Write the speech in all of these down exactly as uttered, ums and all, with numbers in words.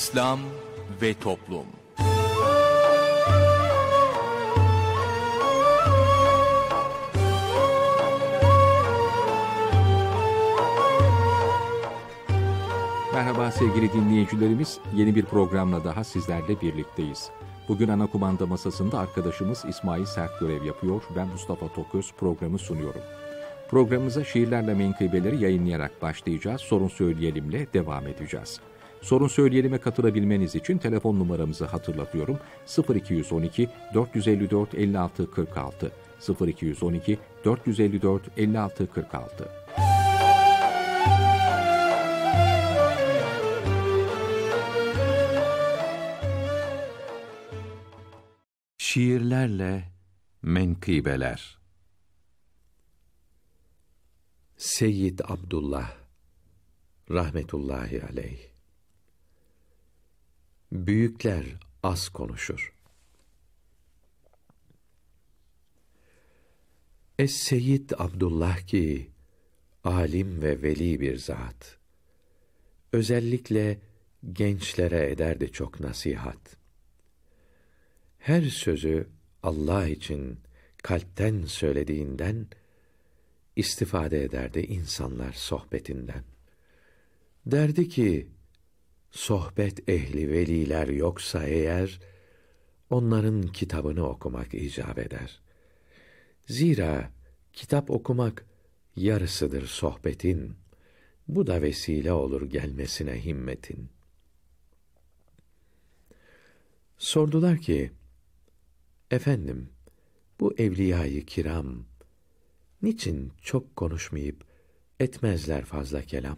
İslam ve Toplum. Merhaba sevgili dinleyicilerimiz, yeni bir programla daha sizlerle birlikteyiz. Bugün ana kumanda masasında arkadaşımız İsmail Sert görev yapıyor, ben Mustafa Toköz programı sunuyorum. Programımıza şiirlerle menkıbeleri yayınlayarak başlayacağız, sorun söyleyelimle devam edeceğiz. Sorun söyleyelime katılabilmeniz için telefon numaramızı hatırlatıyorum. sıfır iki on iki dört yüz elli dört elli altı kırk altı sıfır iki on iki dört yüz elli dört elli altı kırk altı. Şiirlerle menkıbeler. Seyyid Abdullah rahmetullahi aleyh. Büyükler az konuşur. Es-Seyyid Abdullah ki alim ve veli bir zat. Özellikle gençlere ederdi çok nasihat. Her sözü Allah için kalpten söylediğinden istifade ederdi insanlar sohbetinden. Derdi ki, sohbet ehli veliler yoksa eğer, onların kitabını okumak icap eder. Zira kitap okumak yarısıdır sohbetin, bu da vesile olur gelmesine himmetin. Sordular ki, efendim, bu evliya-i kiram, niçin çok konuşmayıp etmezler fazla kelam?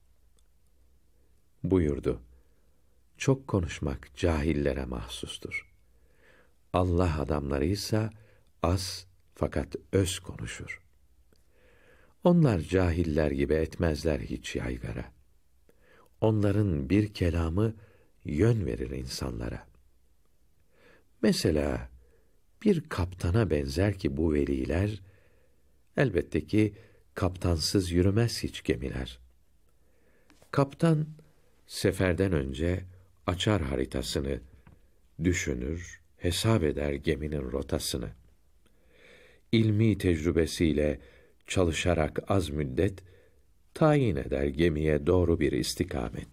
Buyurdu, çok konuşmak cahillere mahsustur. Allah adamlarıysa az fakat öz konuşur. Onlar cahiller gibi etmezler hiç yaygara. Onların bir kelamı yön verir insanlara. Mesela bir kaptana benzer ki bu veliler, elbette ki kaptansız yürümez hiç gemiler. Kaptan, seferden önce açar haritasını, düşünür, hesap eder geminin rotasını. İlmi tecrübesiyle çalışarak az müddet, tayin eder gemiye doğru bir istikamet.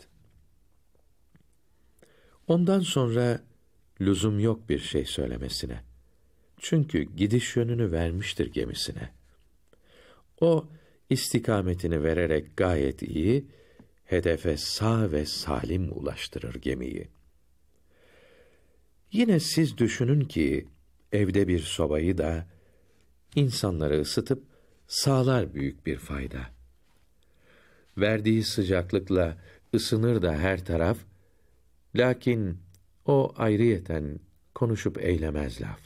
Ondan sonra lüzum yok bir şey söylemesine. Çünkü gidiş yönünü vermiştir gemisine. O istikametini vererek gayet iyi, hedefe sağ ve salim ulaştırır gemiyi. Yine siz düşünün ki, evde bir sobayı da, insanları ısıtıp sağlar büyük bir fayda. Verdiği sıcaklıkla ısınır da her taraf, lakin o ayrıyeten konuşup eylemez laf.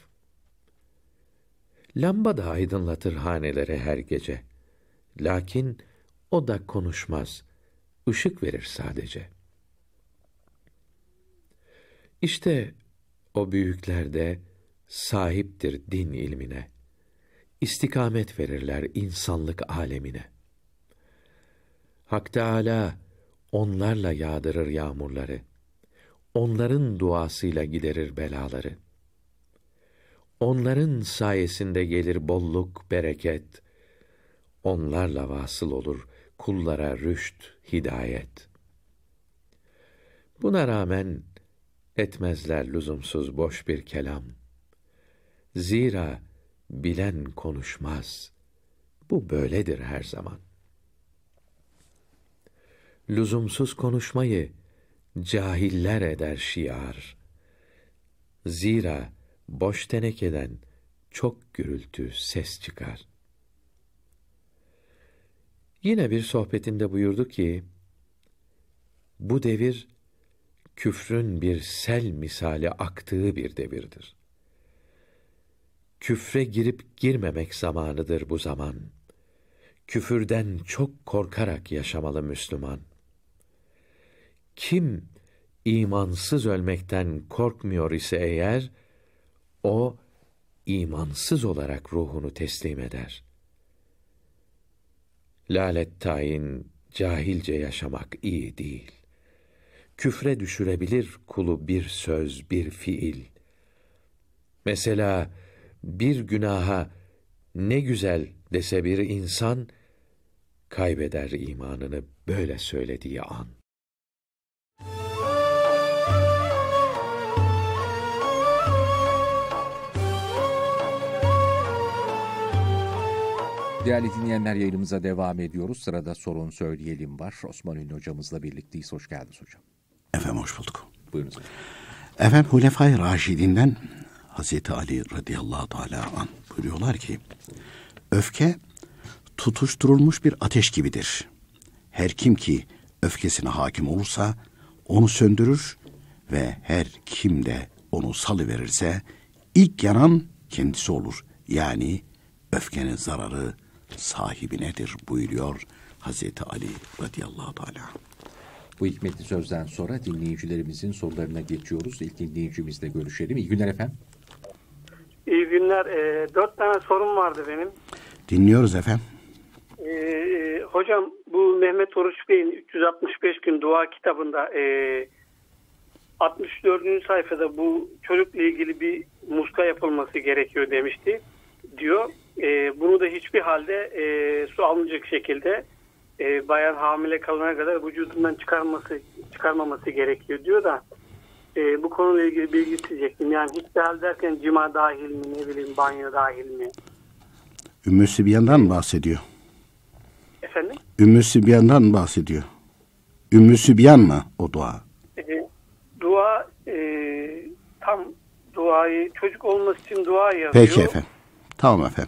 Lamba da aydınlatır haneleri her gece. Lakin o da konuşmaz, ışık verir sadece. İşte o büyükler de sahiptir din ilmine. İstikamet verirler insanlık alemine. Hak Teâlâ onlarla yağdırır yağmurları. Onların duasıyla giderir belaları. Onların sayesinde gelir bolluk, bereket. Onlarla vasıl olur kullara rüşt, hidayet. Buna rağmen etmezler lüzumsuz boş bir kelam. Zira bilen konuşmaz. Bu böyledir her zaman. Lüzumsuz konuşmayı cahiller eder şiar. Zira boş tenekeden çok gürültü, ses çıkar. Yine bir sohbetinde buyurdu ki, bu devir, küfrün bir sel misali aktığı bir devirdir. Küfre girip girmemek zamanıdır bu zaman. Küfürden çok korkarak yaşamalı Müslüman. Kim imansız ölmekten korkmuyor ise eğer, o imansız olarak ruhunu teslim eder. Lalet tayin, cahilce yaşamak iyi değil. küfre düşürebilir kulu bir söz, bir fiil. Mesela bir günaha ne güzel dese bir insan, kaybeder imanını böyle söylediği an. Değerli dinleyenler, yayınımıza devam ediyoruz. Sırada sorun söyleyelim var. Osman Ünlü hocamızla birlikteyiz. Hoş geldiniz hocam. Efendim hoş bulduk. Buyurunuz. Efendim Hulefai Raşidinden Hazreti Ali radıyallahu teala anh buyuruyorlar ki, öfke tutuşturulmuş bir ateş gibidir. Her kim ki öfkesine hakim olursa onu söndürür ve her kim de onu salıverirse ilk yanan kendisi olur. Yani öfkenin zararı sahibinedir buyuruyor Hazreti Ali radıyallahu teala. Bu hikmetli sözden sonra dinleyicilerimizin sorularına geçiyoruz. İlk dinleyicimizle görüşelim. İyi günler efendim. İyi günler. E, dört tane sorum vardı benim. Dinliyoruz efendim. E, hocam bu Mehmet Oruç Bey'in üç yüz altmış beş gün dua kitabında e, altmış dördüncü sayfada bu çocukla ilgili bir muska yapılması gerekiyor demişti diyor. E, bunu da hiçbir halde e, su almayacak şekilde e, bayan hamile kalana kadar vücudundan çıkarması çıkarmaması gerekiyor diyor da e, bu konuyla ilgili bilgi isteyecektim. Yani hiçbir hal derken cima dahil mi, ne bileyim banyo dahil mi? Ümmü Sibyan'dan bahsediyor. Efendim? Ümmü Sibyan'dan bahsediyor. Ümmü Sibyan mı o dua? E, dua e, tam duayı çocuk olması için dua yazıyor. Peki efendim. Tamam efendim.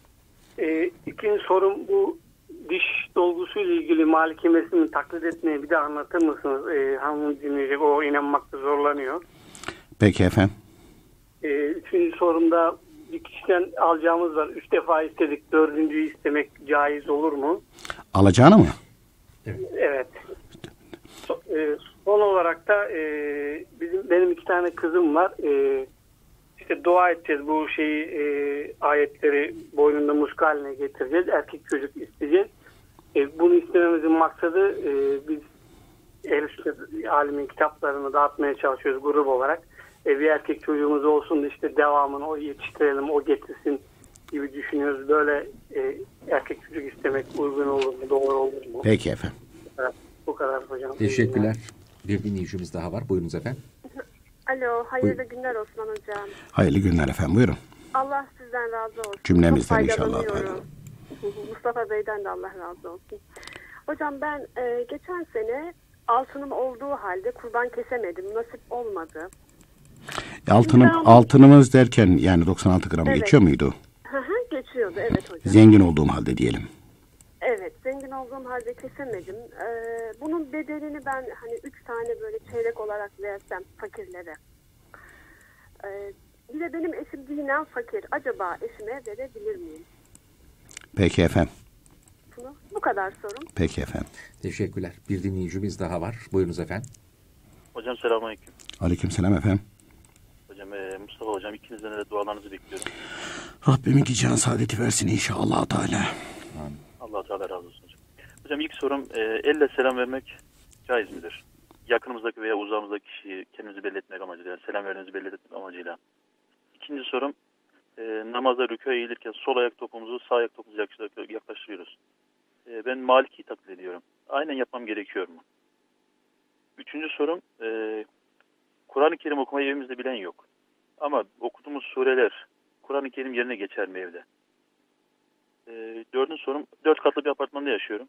E, ikinci sorum bu diş dolgusuyla ilgili Maliki mezhebini taklit etmeyi bir de anlatır mısınız? E, hanım dinleyecek, o inanmakta zorlanıyor. Peki efendim. E, üçüncü sorumda bir kişiden alacağımız var. Üç defa istedik. Dördüncüyü istemek caiz olur mu? Alacağını mı? Evet. So, e, son olarak da e, bizim benim iki tane kızım var. E, işte dua edeceğiz. Bu şeyi e, ayetleri boynunda muska haline getireceğiz. Erkek çocuk isteyeceğiz. E, bunu istememizin maksadı e, biz Ehl-i alimin kitaplarını dağıtmaya çalışıyoruz grup olarak. E, bir erkek çocuğumuz olsun da işte devamını o yetiştirelim, o getirsin gibi düşünüyoruz. Böyle e, erkek çocuk istemek uygun olur mu, doğru olur mu? Peki efendim. Evet, bu kadar hocam. Teşekkürler. Bir dinleyicimiz daha var. Buyurunuz efendim. Alo, hayırlı günler Osman Hocam. Hayırlı günler efendim, buyurun. Allah sizden razı olsun. Cümlemizden Çok inşallah. faydalanıyorum. Mustafa Bey'den de Allah razı olsun. Hocam ben e, geçen sene altınım olduğu halde kurban kesemedim. Nasip olmadı. Altınım, Ben- altınımız derken yani doksan altı gram Evet. geçiyor muydu? Hı hı, geçiyordu evet hocam. Zengin olduğum halde diyelim. Evet, zengin olduğum halde kesemedim. Ee, bunun bedelini ben hani üç tane böyle çeyrek olarak versem fakirlere. Ee, bir de benim eşim dinen fakir. Acaba eşime verebilir miyim? Peki efendim. Bunu, bu kadar sorun. Peki efendim. Teşekkürler. Bir dinleyicimiz daha var. Buyurunuz efendim. Hocam selamünaleyküm. Aleykümselam efendim. Hocam e, Mustafa hocam ikinizden de dualarınızı bekliyorum. Rabbim iki can saadeti versin inşallah Teala. Allah Teala razı olsun hocam. Hocam ilk sorum e, elle selam vermek caiz midir? Yakınımızdaki veya uzağımızdaki kişiyi kendimizi belli etmek amacıyla, yani selam verdiğinizi belli etmek amacıyla. İkinci sorum e, namazda rükûa eğilirken sol ayak topumuzu sağ ayak topumuzu yaklaştırıyoruz. E, ben Maliki'yi taklit ediyorum. Aynen yapmam gerekiyor mu? Üçüncü sorum e, Kur'an-ı Kerim okumayı evimizde bilen yok. Ama okuduğumuz sureler Kur'an-ı Kerim yerine geçer mi evde? E, dördüncü sorum, dört katlı bir apartmanda yaşıyorum.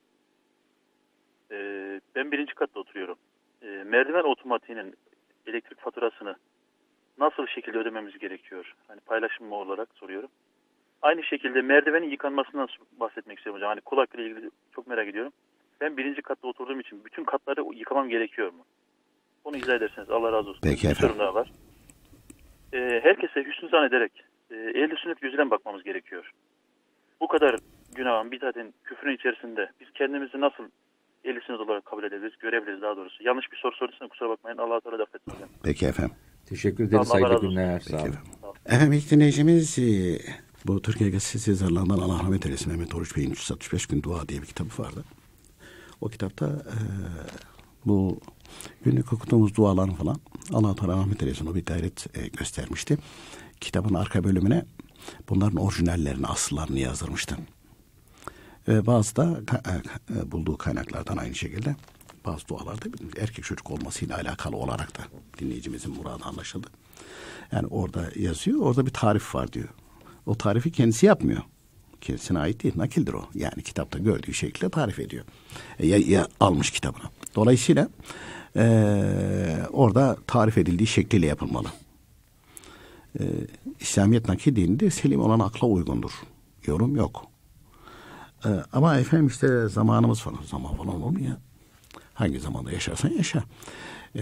E, ben birinci katta oturuyorum. E, merdiven otomatiğinin elektrik faturasını nasıl şekilde ödememiz gerekiyor? Hani paylaşımlı olarak soruyorum. Aynı şekilde merdivenin yıkanmasından bahsetmek istiyorum hocam. Hani kulakla ilgili çok merak ediyorum. Ben birinci katta oturduğum için bütün katları yıkamam gerekiyor mu? Onu izah ederseniz Allah razı olsun. Peki Bir efendim. sorum daha var. Ee, herkese hüsnü zannederek e, ehl-i sünnet gözüyle bakmamız gerekiyor. Bu kadar günahın, bid'atin, küfrün içerisinde biz kendimizi nasıl ehl-i sünnet olarak kabul edebiliriz, görebiliriz daha doğrusu. Yanlış bir soru sorduğunuz kusura bakmayın. Allah-u Teala affetsin hocam. Peki efendim. Teşekkür ederiz. Allah Hayırlı razı olsun. günler. Peki Sağ olun. efendim. Efendim ilk dinleyicimiz e, bu Türkiye Gazetesi yazarlarından Allah rahmet eylesin Mehmet Oruç Bey'in üç yüz altmış beş gün dua diye bir kitabı vardı. O kitapta e, Bu günlük okuduğumuz duaların falan Allah-u Teala rahmet eylesin, o bir gayret e, göstermişti. Kitabın arka bölümüne bunların orijinallerini, asıllarını yazdırmıştı. Ve bazı da e, bulduğu kaynaklardan aynı şekilde bazı dualarda erkek çocuk olmasıyla alakalı olarak da dinleyicimizin muradı anlaşıldı. Yani orada yazıyor, orada bir tarif var diyor. O tarifi kendisi yapmıyor. Kendisine ait değil, nakildir o. Yani kitapta gördüğü şekilde tarif ediyor. E, ya, ya almış kitabına. Dolayısıyla e, orada tarif edildiği şekliyle yapılmalı. E, İslamiyet nakil dininde selim olan akla uygundur. Yorum yok. E, ama efendim işte zamanımız falan, zaman falan olur mu ya? Hangi zamanda yaşarsan yaşa. E,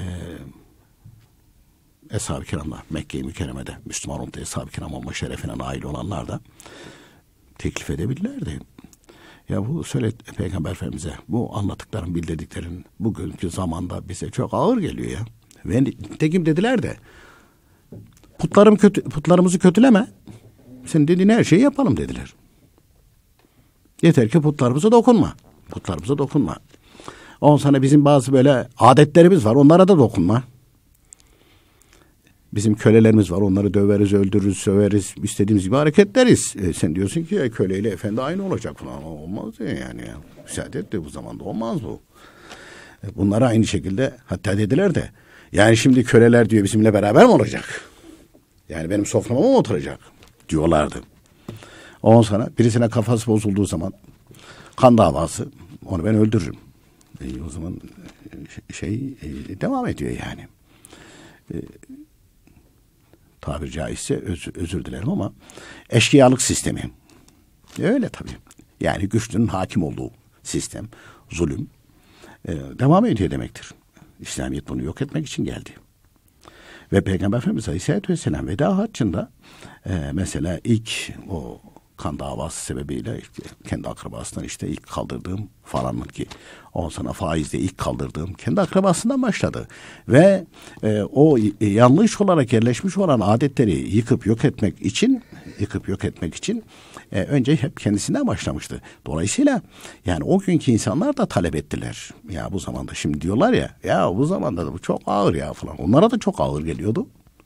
Eshab-ı Kiram'da, Mekke-i Mükerreme'de Müslüman olup da Eshab-ı Kiram olma şerefine nail olanlar da teklif edebilirlerdi. Ya bu söyle Peygamber Efendimiz'e, bu anlattıkların, bildirdiklerin bugünkü zamanda bize çok ağır geliyor ya. Ve tekim dediler de putlarım kötü, putlarımızı kötüleme. Senin dediğin her şeyi yapalım dediler. Yeter ki putlarımıza dokunma. Putlarımıza dokunma. Ondan sonra bizim bazı böyle adetlerimiz var. Onlara da dokunma. Bizim kölelerimiz var. Onları döveriz, öldürürüz, söveriz. İstediğimiz gibi hareket ederiz. E, sen diyorsun ki köleyle efendi aynı olacak falan. Olmaz ya yani. Müsaade et de bu zamanda olmaz bu. E, bunlara aynı şekilde hatta dediler de yani şimdi köleler diyor bizimle beraber mi olacak? Yani benim soframa mı oturacak? Diyorlardı. Ondan sonra birisine kafası bozulduğu zaman kan davası, onu ben öldürürüm. E, o zaman şey e, devam ediyor yani. E, tabiri caizse öz, özür dilerim ama eşkıyalık sistemi. Öyle tabii. Yani güçlünün hakim olduğu sistem, zulüm e, devam ediyor demektir. İslamiyet bunu yok etmek için geldi. Ve Peygamber Efendimiz Aleyhisselatü Vesselam veda haccında e, mesela ilk o kan davası sebebiyle ilk, kendi akrabasından işte ilk kaldırdığım falanın ki on sana faizde ilk kaldırdığım kendi akrabasından başladı. Ve e, o e, yanlış olarak yerleşmiş olan adetleri yıkıp yok etmek için yıkıp yok etmek için e, önce hep kendisinden başlamıştı. Dolayısıyla yani o günkü insanlar da talep ettiler. Ya bu zamanda şimdi diyorlar ya ya bu zamanda da bu çok ağır ya falan. Onlara da çok ağır geliyordu.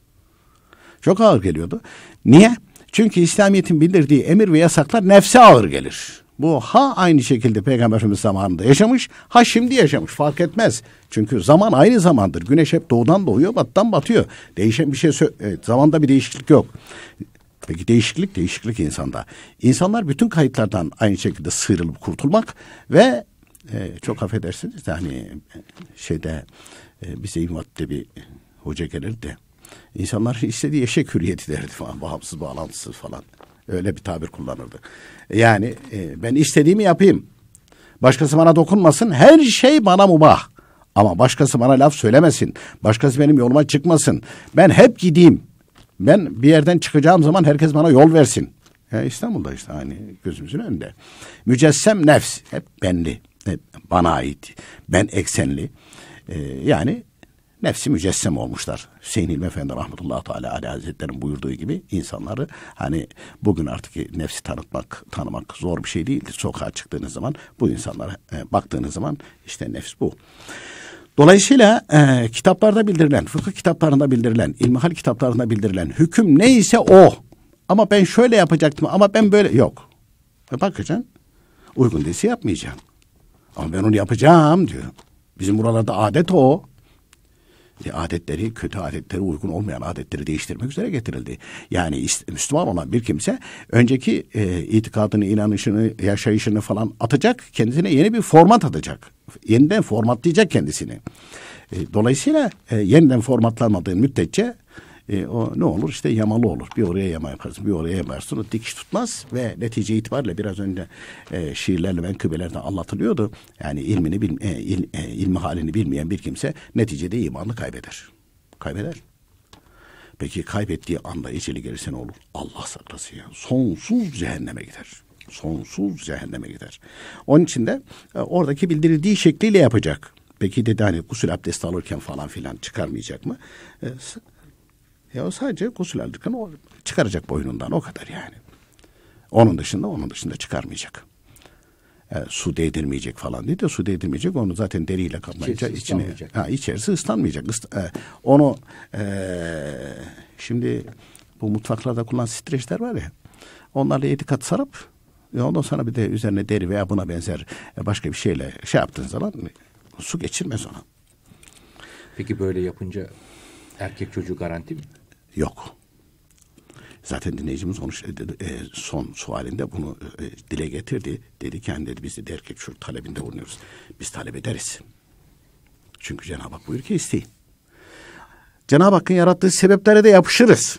Çok ağır geliyordu. Niye? Çünkü İslamiyet'in bildirdiği emir ve yasaklar nefse ağır gelir. Bu ha aynı şekilde Peygamber Efendimiz zamanında yaşamış, ha şimdi yaşamış, fark etmez. Çünkü zaman aynı zamandır. Güneş hep doğudan doğuyor, batıdan batıyor. Değişen bir şey, evet, zamanda bir değişiklik yok. Peki değişiklik, değişiklik insanda. İnsanlar bütün kayıtlardan aynı şekilde sıyrılıp kurtulmak ve e, çok affedersiniz de hani şeyde e, bize İmam-ı bir hoca gelirdi de İnsanlar istediği eşek hürriyeti derdi falan. Bağımsız, bağlantısız falan. Öyle bir tabir kullanırdı. Yani e, ben istediğimi yapayım. Başkası bana dokunmasın. Her şey bana mubah. Ama başkası bana laf söylemesin. Başkası benim yoluma çıkmasın. Ben hep gideyim. Ben bir yerden çıkacağım zaman herkes bana yol versin. Ya İstanbul'da işte hani gözümüzün önünde. Mücessem nefs. Hep benli. Hep bana ait. Ben eksenli. E, yani nefsi mücessem olmuşlar. Hüseyin İlmi Efendi rahmetullahi teala aleyhi hazretlerinin buyurduğu gibi insanları hani bugün artık nefsi tanıtmak, tanımak zor bir şey değildir. Sokağa çıktığınız zaman bu insanlara e, baktığınız zaman işte nefs bu. Dolayısıyla e, kitaplarda bildirilen, fıkıh kitaplarında bildirilen, ilmihal kitaplarında bildirilen hüküm neyse o. Ama ben şöyle yapacaktım ama ben böyle yok. E bakacaksın uygun değilse yapmayacaksın. Ama ben onu yapacağım diyor. Bizim buralarda adet o. E, adetleri, kötü adetleri, uygun olmayan adetleri değiştirmek üzere getirildi. Yani Müslüman olan bir kimse önceki e, itikadını, inanışını, yaşayışını falan atacak, kendisine yeni bir format atacak. Yeniden formatlayacak kendisini. E, dolayısıyla e, yeniden formatlanmadığı müddetçe e, o ne olur? İşte yamalı olur. Bir oraya yama yaparsın, bir oraya yamarsın. O dikiş tutmaz ve netice itibariyle biraz önce e, şiirlerle, menkıbelerden anlatılıyordu. Yani ilmini, bil, e, il, e, ilmi halini bilmeyen bir kimse neticede imanını kaybeder. Kaybeder. Peki kaybettiği anda eceli gelirse ne olur? Allah saklasın ya. Sonsuz cehenneme gider. Sonsuz cehenneme gider. Onun için de e, oradaki bildirildiği şekliyle yapacak. Peki dedi hani gusül abdesti alırken falan filan çıkarmayacak mı? E, Ya sadece gusül alırken o çıkaracak boynundan, o kadar yani. Onun dışında onun dışında çıkarmayacak. e, su değdirmeyecek falan dedi. Su değdirmeyecek, onu zaten deriyle kaplayınca İçerisi içine, ıslanmayacak. ha, içerisi ıslanmayacak. Ist, e, onu e, şimdi bu mutfaklarda kullanılan streçler var ya, onlarla yedi kat sarıp e, ondan sonra bir de üzerine deri veya buna benzer e, başka bir şeyle şey yaptığın zaman e, su geçirmez ona. Peki böyle yapınca erkek çocuğu garanti mi? Yok. Zaten dinleyicimiz onu e, son sualinde bunu e, dile getirdi. Dedi ki hani dedi, biz de erkek çocuk talebinde bulunuyoruz. Biz talep ederiz. Çünkü Cenab-ı Hak buyuruyor ki isteyin. Cenab-ı Hakk'ın yarattığı sebeplere de yapışırız.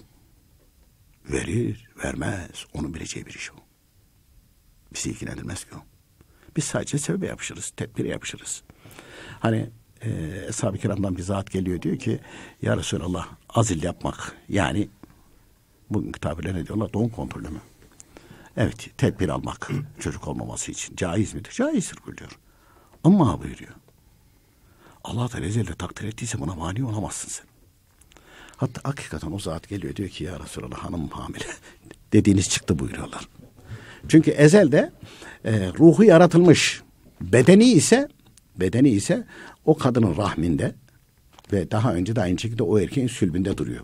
Verir, vermez. Onun bileceği bir iş o. Bizi ilgilendirmez ki o. Biz sadece sebebe yapışırız, tedbire yapışırız. Hani e, Eshab-ı Kiram'dan bir zat geliyor, diyor ki ya Resulallah, azil yapmak yani bugünkü tabirle ne diyorlar? Doğum kontrolü mü? Evet, tedbir almak çocuk olmaması için caiz midir? Caizdir buyuruyor. Ama buyuruyor, Allah Teala ezelde takdir ettiyse buna mani olamazsın sen. Hatta hakikaten o zat geliyor, diyor ki ya Resulallah, hanım hamile. Dediğiniz çıktı buyuruyorlar. Çünkü ezelde e, ruhu yaratılmış, bedeni ise bedeni ise o kadının rahminde ve daha önce de aynı şekilde o erkeğin sülbünde duruyor.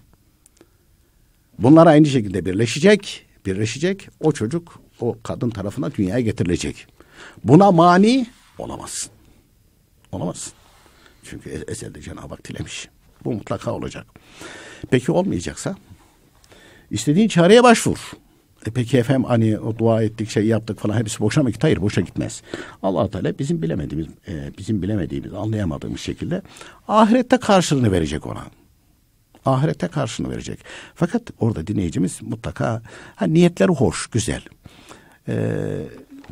Bunlar aynı şekilde birleşecek, birleşecek. O çocuk o kadın tarafına dünyaya getirilecek. Buna mani olamazsın. Olamazsın. Çünkü ezelde Cenab-ı Hak dilemiş. Bu mutlaka olacak. Peki olmayacaksa istediğin çareye başvur. E peki efendim hani o dua ettik, şey yaptık falan, hepsi boşa mı gitti? Hayır, boşa gitmez. Allah Teala bizim bilemediğimiz, e, bizim bilemediğimiz, anlayamadığımız şekilde ahirette karşılığını verecek ona. Ahirette karşılığını verecek. Fakat orada dinleyicimiz mutlaka ha, niyetleri hoş, güzel. Ee,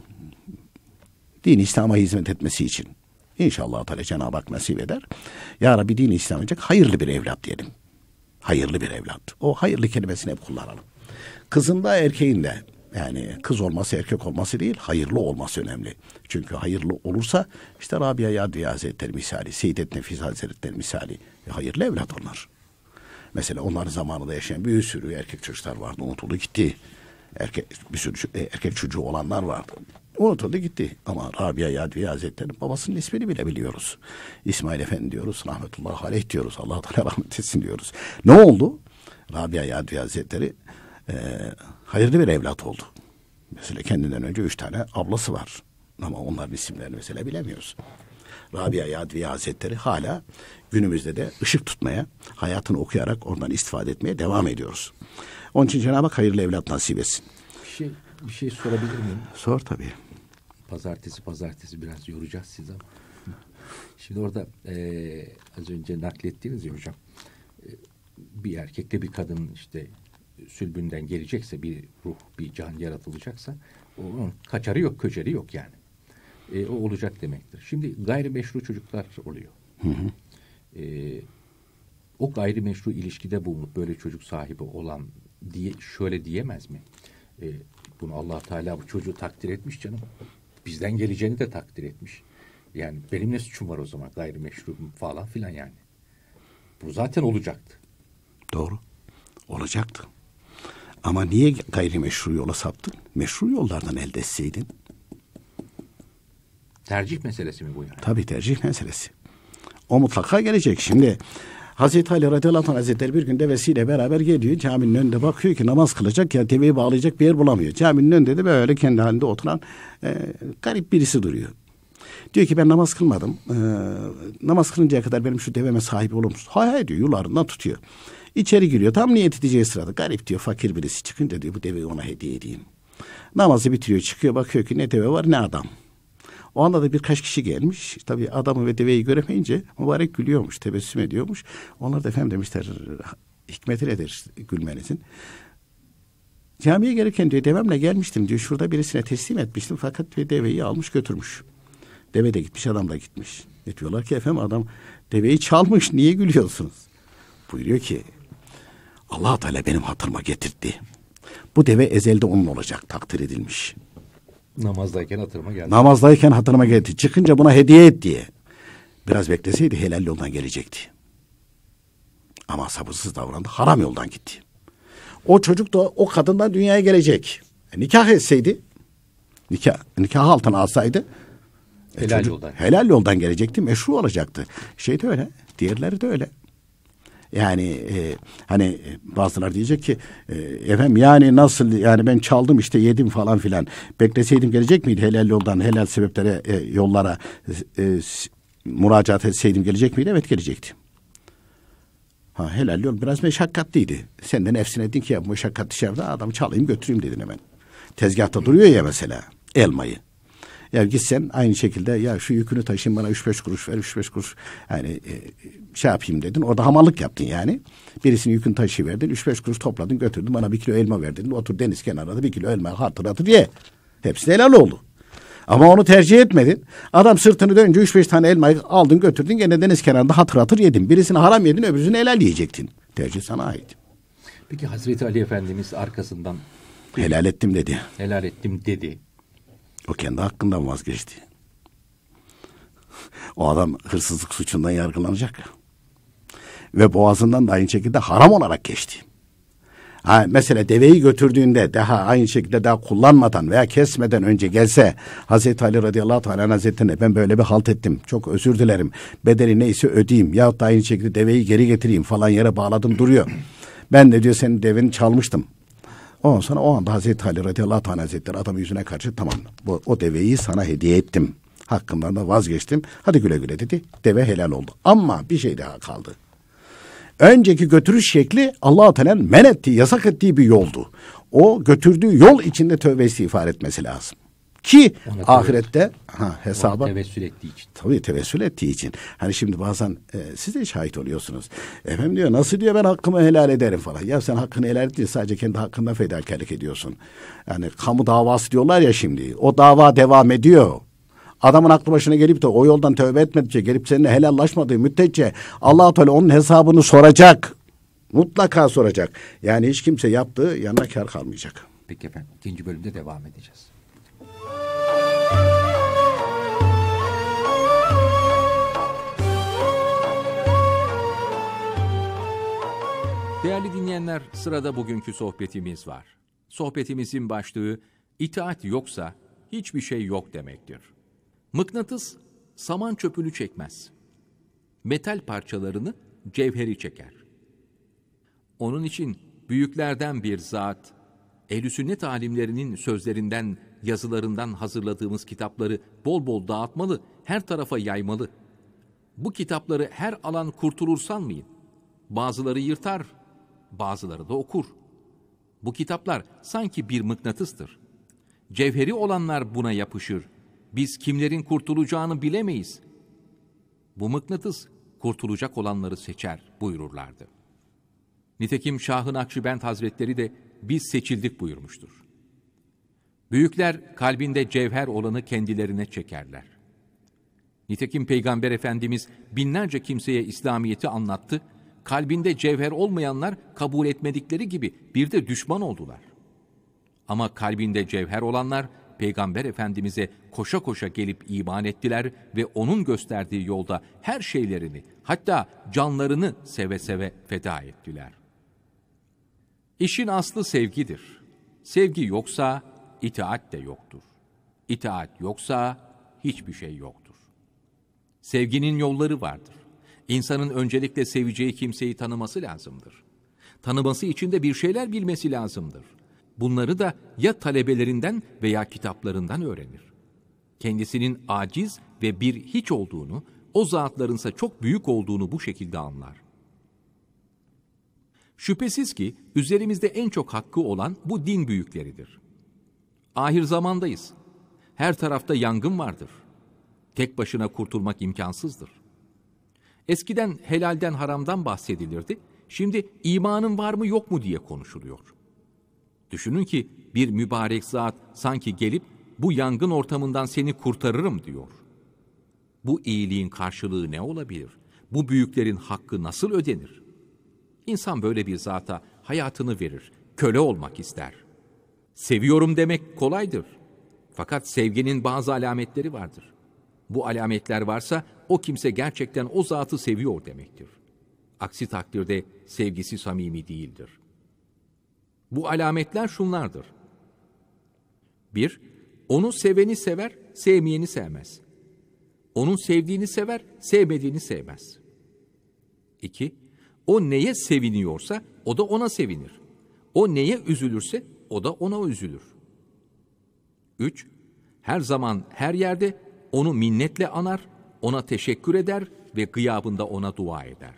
din-i İslam'a hizmet etmesi için İnşallah Teala Cenab-ı Hak nasip eder. Ya Rabbi din-i İslam olacak hayırlı bir evlat diyelim. Hayırlı bir evlat. O hayırlı kelimesini hep kullanalım. Kızında erkeğinde, yani kız olması erkek olması değil, hayırlı olması önemli. Çünkü hayırlı olursa işte Rabia Yadviye Hazretleri misali, Seyyidet Nefis Hazretleri misali hayırlı evlat onlar. Mesela onların zamanında yaşayan bir sürü erkek çocuklar vardı, unutuldu gitti. Erkek, bir sürü erkek çocuğu olanlar vardı. Unutuldu gitti. Ama Rabia Yadviye Hazretleri babasının ismini bile biliyoruz. İsmail Efendi diyoruz, rahmetullahi aleyh diyoruz. Allah Teala rahmet etsin diyoruz. Ne oldu? Rabia Yadviye Hazretleri e, hayırlı bir evlat oldu. Mesela kendinden önce üç tane ablası var. Ama onların isimlerini mesela bilemiyoruz. Rabia Yadviye Hazretleri hala günümüzde de ışık tutmaya, hayatını okuyarak oradan istifade etmeye devam ediyoruz. Onun için Cenab-ı Hak hayırlı evlat nasip etsin. Bir şey, bir şey sorabilir miyim? Sor tabii. Pazartesi pazartesi biraz yoracağız sizi ama. Şimdi orada e, az önce naklettiğiniz ya hocam, e, bir erkekle bir kadın işte sülbünden gelecekse, bir ruh, bir can yaratılacaksa onun kaçarı yok, köçeri yok yani. E, o olacak demektir. Şimdi gayrimeşru çocuklar oluyor. Hı hı. E, o gayrimeşru ilişkide bulunup böyle çocuk sahibi olan diye şöyle diyemez mi? E, bunu Allah Teala bu çocuğu takdir etmiş canım. Bizden geleceğini de takdir etmiş. Yani benim ne suçum var o zaman, gayrimeşru falan filan yani. Bu zaten olacaktı. Doğru. Olacaktı. Ama niye gayrimeşru yola saptın? Meşru yollardan elde etseydin. Tercih meselesi mi bu yani? Tabii tercih meselesi. O mutlaka gelecek. Şimdi Hazreti Ali radıyallahu anh hazretleri bir gün devesiyle beraber geliyor. Caminin önünde bakıyor ki namaz kılacak ya deveyi bağlayacak bir yer bulamıyor. Caminin önünde de böyle kendi halinde oturan e, garip birisi duruyor. Diyor ki ben namaz kılmadım. E, namaz kılıncaya kadar benim şu deveme sahibi olur musun? Hay hay diyor, yularından tutuyor. İçeri giriyor. Tam niyet edeceği sırada garip diyor, fakir birisi çıkınca diyor bu deveyi ona hediye edeyim. Namazı bitiriyor, çıkıyor, bakıyor ki ne deve var ne adam. O anda da birkaç kişi gelmiş. Tabii adamı ve deveyi göremeyince mübarek gülüyormuş, tebessüm ediyormuş. Onlar da efendim demişler, hikmeti nedir gülmenizin? Camiye gelirken diyor devemle gelmiştim diyor. Şurada birisine teslim etmiştim fakat deveyi almış götürmüş. Deve de gitmiş, adam da gitmiş. E diyorlar ki efendim adam deveyi çalmış, niye gülüyorsunuz? Buyuruyor ki Allah Teala benim hatırıma getirdi. Bu deve ezelde onun olacak, takdir edilmiş. Namazdayken hatırıma geldi. Namazdayken hatırıma geldi. Çıkınca buna hediye et diye. Biraz bekleseydi helal yoldan gelecekti. Ama sabırsız davrandı. Haram yoldan gitti. O çocuk da o kadından dünyaya gelecek. E, nikah etseydi Nikah, nikah altına alsaydı e, Helal çocuk, yoldan. helal yoldan gelecekti, meşru olacaktı. Şey de öyle, diğerleri de öyle. Yani e, hani bazıları diyecek ki e, efendim yani nasıl, yani ben çaldım işte yedim falan filan. Bekleseydim gelecek miydi helal yoldan, helal sebeplere, e, yollara e, müracaat etseydim gelecek miydi? Evet, gelecekti. Ha, helal yol biraz meşakkatliydi. Sen de nefsine dedin ki ya bu meşakkatli şerde adamı çalayım götüreyim dedin hemen. Tezgahta duruyor ya mesela elmayı. Ya gitsen aynı şekilde ya şu yükünü taşıyın bana üç beş kuruş ver, üç beş kuruş yani e, şey yapayım dedin. Orada hamallık yaptın yani. Birisinin yükünü taşıyıverdin, üç beş kuruş topladın götürdün, bana bir kilo elma verdin. Otur deniz kenarında bir kilo elma hatır hatır ye. Hepsi helal oldu. Ama onu tercih etmedin. Adam sırtını dönünce üç beş tane elmayı aldın götürdün, gene deniz kenarında hatır hatır yedin. Birisini haram yedin, öbürsünü helal yiyecektin. Tercih sana ait. Peki Hazreti Ali Efendimiz arkasından helal ettim dedi. Helal ettim dedi. O kendi hakkından vazgeçti. O adam hırsızlık suçundan yargılanacak. Ve boğazından da aynı şekilde haram olarak geçti. Ha, mesela deveyi götürdüğünde daha aynı şekilde daha kullanmadan veya kesmeden önce gelse Hazreti Ali radıyallahu teala hazretlerine ben böyle bir halt ettim, çok özür dilerim, bedeli neyse ödeyeyim yahut da aynı şekilde deveyi geri getireyim falan, yere bağladım duruyor. Ben de diyor senin deveni çalmıştım. Ondan sonra o anda Hazreti Ali radıyallahu teala hazretleri adamın yüzüne karşı tamam bu, o deveyi sana hediye ettim, hakkından da vazgeçtim, hadi güle güle dedi, deve helal oldu. Ama bir şey daha kaldı. Önceki götürüş şekli Allah-u Teala'nın men ettiği, yasak ettiği bir yoldu. O götürdüğü yol içinde tövbe istiğfar etmesi lazım. Ki ona ahirette ha, hesaba tevessül ettiği için. Tabii tevessül ettiği için. Hani şimdi bazen e, siz de şahit oluyorsunuz. Efendim diyor nasıl diyor ben hakkımı helal ederim falan. Ya sen hakkını helal ettin, sadece kendi hakkında fedakarlık ediyorsun. Yani kamu davası diyorlar ya şimdi. O dava devam ediyor. Adamın aklı başına gelip de o yoldan tövbe etmedikçe, gelip seninle helallaşmadığı müddetçe Allah-u Teala onun hesabını soracak. Mutlaka soracak. Yani hiç kimse yaptığı yanına kâr kalmayacak. Peki efendim, ikinci bölümde devam edeceğiz. Değerli dinleyenler, sırada bugünkü sohbetimiz var. Sohbetimizin başlığı, itaat yoksa hiçbir şey yok demektir. Mıknatıs, saman çöpünü çekmez. Metal parçalarını cevheri çeker. Onun için büyüklerden bir zat, ehl-i sünnet alimlerinin sözlerinden, yazılarından hazırladığımız kitapları bol bol dağıtmalı, her tarafa yaymalı. Bu kitapları her alan kurtulur sanmayın. Bazıları yırtar, bazıları da okur. Bu kitaplar sanki bir mıknatıstır. Cevheri olanlar buna yapışır. Biz kimlerin kurtulacağını bilemeyiz. Bu mıknatıs kurtulacak olanları seçer buyururlardı. Nitekim Şah-ı Nakşibend Hazretleri de biz seçildik buyurmuştur. Büyükler kalbinde cevher olanı kendilerine çekerler. Nitekim Peygamber Efendimiz binlerce kimseye İslamiyet'i anlattı. Kalbinde cevher olmayanlar kabul etmedikleri gibi bir de düşman oldular. Ama kalbinde cevher olanlar Peygamber Efendimiz'e koşa koşa gelip iman ettiler ve onun gösterdiği yolda her şeylerini, hatta canlarını seve seve feda ettiler. İşin aslı sevgidir. Sevgi yoksa itaat de yoktur. İtaat yoksa hiçbir şey yoktur. Sevginin yolları vardır. İnsanın öncelikle seveceği kimseyi tanıması lazımdır. Tanıması için de bir şeyler bilmesi lazımdır. Bunları da ya talebelerinden veya kitaplarından öğrenir. Kendisinin aciz ve bir hiç olduğunu, o zatlarınsa çok büyük olduğunu bu şekilde anlar. Şüphesiz ki üzerimizde en çok hakkı olan bu din büyükleridir. Ahir zamandayız. Her tarafta yangın vardır. Tek başına kurtulmak imkansızdır. Eskiden helalden haramdan bahsedilirdi. Şimdi imanın var mı yok mu diye konuşuluyor. Düşünün ki bir mübarek zat sanki gelip bu yangın ortamından seni kurtarırım diyor. Bu iyiliğin karşılığı ne olabilir? Bu büyüklerin hakkı nasıl ödenir? İnsan böyle bir zata hayatını verir, köle olmak ister. Seviyorum demek kolaydır. Fakat sevginin bazı alametleri vardır. Bu alametler varsa o kimse gerçekten o zatı seviyor demektir. Aksi takdirde sevgisi samimi değildir. Bu alametler şunlardır. Bir, Onu seveni sever, sevmeyeni sevmez. Onun sevdiğini sever, sevmediğini sevmez. İki, o neye seviniyorsa o da ona sevinir. O neye üzülürse o da ona üzülür. Üç, her zaman her yerde onu minnetle anar, ona teşekkür eder ve gıyabında ona dua eder.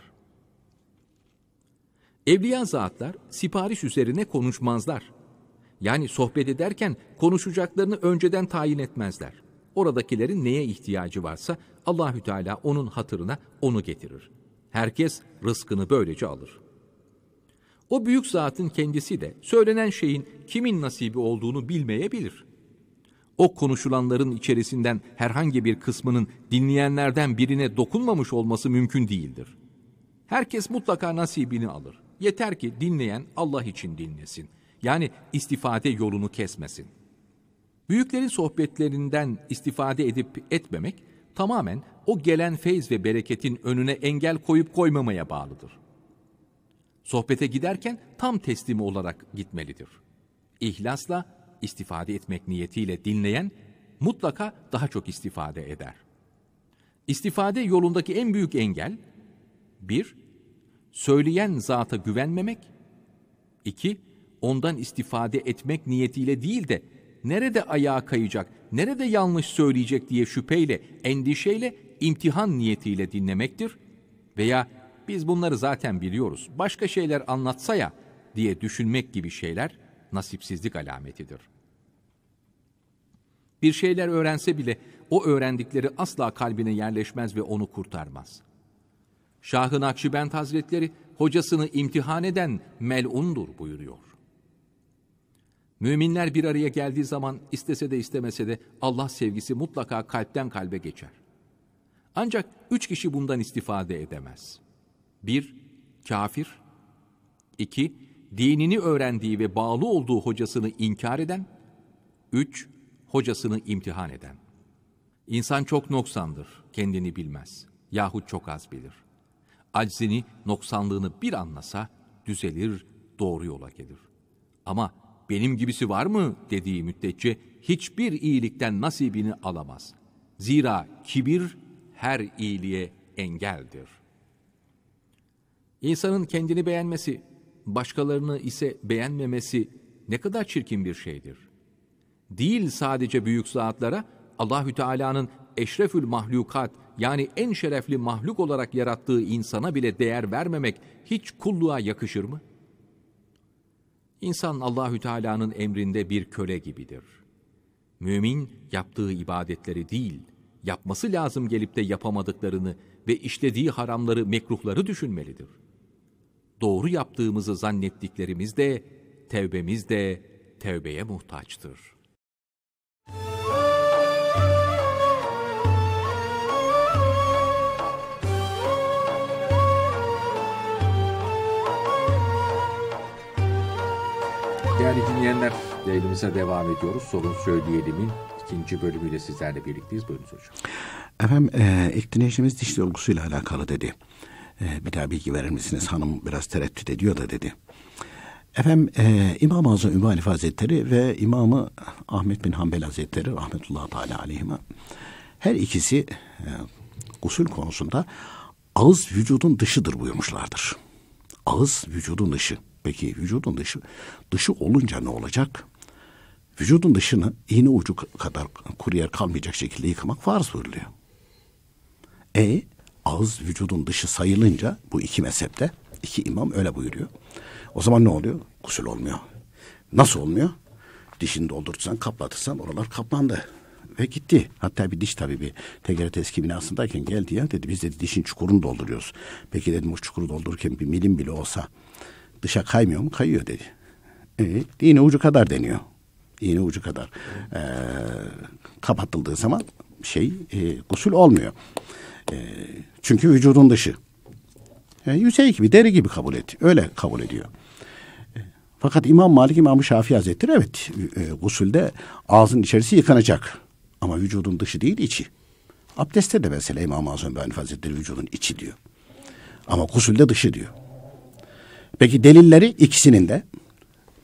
Evliya zatlar sipariş üzerine konuşmazlar. Yani sohbet ederken konuşacaklarını önceden tayin etmezler. Oradakilerin neye ihtiyacı varsa Allahü Teala onun hatırına onu getirir. Herkes rızkını böylece alır. O büyük zatın kendisi de söylenen şeyin kimin nasibi olduğunu bilmeyebilir. O konuşulanların içerisinden herhangi bir kısmının dinleyenlerden birine dokunmamış olması mümkün değildir. Herkes mutlaka nasibini alır. Yeter ki dinleyen Allah için dinlesin. Yani istifade yolunu kesmesin. Büyüklerin sohbetlerinden istifade edip etmemek tamamen o gelen feyz ve bereketin önüne engel koyup koymamaya bağlıdır. Sohbete giderken tam teslimi olarak gitmelidir. İhlasla istifade etmek niyetiyle dinleyen mutlaka daha çok istifade eder. İstifade yolundaki en büyük engel, bir, söyleyen zata güvenmemek, iki, ondan istifade etmek niyetiyle değil de nerede ayağa kayacak, nerede yanlış söyleyecek diye şüpheyle, endişeyle, imtihan niyetiyle dinlemektir veya biz bunları zaten biliyoruz, başka şeyler anlatsa ya diye düşünmek gibi şeyler nasipsizlik alametidir. Bir şeyler öğrense bile o öğrendikleri asla kalbine yerleşmez ve onu kurtarmaz. Şah-ı Nakşibend Hazretleri hocasını imtihan eden mel'undur buyuruyor. Müminler bir araya geldiği zaman istese de istemese de Allah sevgisi mutlaka kalpten kalbe geçer. Ancak üç kişi bundan istifade edemez. Bir, kafir. İki, dinini öğrendiği ve bağlı olduğu hocasını inkar eden. Üç, hocasını imtihan eden. İnsan çok noksandır, kendini bilmez. Yahut çok az bilir. Aczini, noksanlığını bir anlasa düzelir, doğru yola gelir. Ama benim gibisi var mı dediği müddetçe hiçbir iyilikten nasibini alamaz. Zira kibir her iyiliğe engeldir. İnsanın kendini beğenmesi, başkalarını ise beğenmemesi ne kadar çirkin bir şeydir. Değil sadece büyük zatlara, Allahü Teala'nın eşrefül mahlukat yani en şerefli mahluk olarak yarattığı insana bile değer vermemek hiç kulluğa yakışır mı? İnsan Allahü Teala'nın emrinde bir köle gibidir. Mümin yaptığı ibadetleri değil, yapması lazım gelip de yapamadıklarını ve işlediği haramları, mekruhları düşünmelidir. Doğru yaptığımızı zannettiklerimiz de, tevbemiz de tevbeye muhtaçtır. Değerli dinleyenler, yayınımıza devam ediyoruz. Sorun Söyleyelim'in ikinci bölümüyle sizlerle birlikteyiz. Buyurunuz hocam. Efendim, e, ilk dinleyicimiz diş dolgusuyla alakalı dedi. E, bir daha bilgi verir misiniz? Hanım biraz tereddüt ediyor da dedi. Efendim, e, İmam-ı Azam Ümmü Hanife Hazretleri ve İmamı Ahmet bin Hanbel Hazretleri rahmetullahi teala aleyhime, her ikisi e, gusül konusunda ağız vücudun dışıdır buyurmuşlardır. Ağız vücudun dışı. Peki vücudun dışı, dışı olunca ne olacak? Vücudun dışını iğne ucu kadar kuru yer kalmayacak şekilde yıkamak farz buyuruluyor. E ağız vücudun dışı sayılınca bu iki mezhepte, iki imam öyle buyuruyor. O zaman ne oluyor? Gusül olmuyor. Nasıl olmuyor? Dişini doldurtursan, kaplatırsan oralar kaplandı ve gitti. Hatta bir diş tabibi T G R T eski binasındayken geldi ya, dedi biz dedi dişin çukurunu dolduruyoruz. Peki dedim o çukuru doldururken bir milim bile olsa dışa kaymıyor mu? Kayıyor dedi. E, iğne ucu kadar deniyor. İğne ucu kadar. E, kapatıldığı zaman şey e, gusül olmuyor. E, çünkü vücudun dışı. E, yüzey gibi, deri gibi kabul et. Öyle kabul ediyor. E, fakat İmam Malik, İmam Şafii Hazretleri evet e, gusülde ağzın içerisi yıkanacak. Ama vücudun dışı değil, içi. Abdestte de mesela İmam-ı Azam Hanife Hazretleri vücudun içi diyor. Ama gusülde dışı diyor. Peki delilleri ikisinin de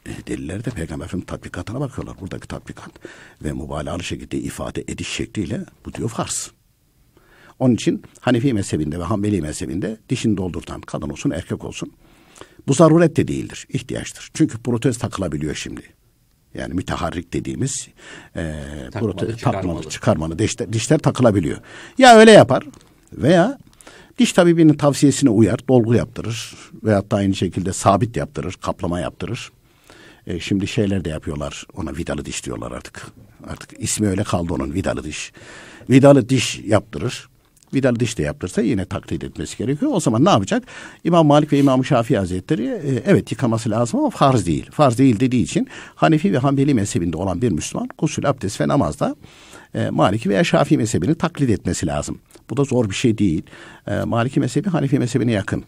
E, deliller de Peygamber Efendimiz tatbikatına bakıyorlar. Buradaki tatbikat ve mübalağalı şekilde ifade ediş şekliyle bu diyor farz. Onun için Hanefi mezhebinde ve Hanbeli mezhebinde dişini doldurtan kadın olsun erkek olsun bu zaruret de değildir, ihtiyaçtır. Çünkü protez takılabiliyor şimdi. Yani müteharrik dediğimiz e, takmalı, protez, çıkarmalı. takmalı, çıkarmalı dişler, dişler takılabiliyor. Ya öyle yapar veya diş tabibinin tavsiyesine uyar, dolgu yaptırır veyahut da aynı şekilde sabit yaptırır, kaplama yaptırır. E, şimdi şeyler de yapıyorlar, ona vidalı diş diyorlar artık. Artık ismi öyle kaldı onun, vidalı diş. Vidalı diş yaptırır. Vidalı diş de yaptırsa yine taklit etmesi gerekiyor. O zaman ne yapacak? İmam Malik ve İmam Şafii Hazretleri e, evet yıkaması lazım ama farz değil. Farz değil dediği için Hanefi ve Hanbeli mezhebinde olan bir Müslüman gusül, abdest ve namazda e, Maliki veya Şafii mezhebini taklit etmesi lazım. Bu da zor bir şey değil. E, Maliki mezhebi Hanefi mezhebine yakın.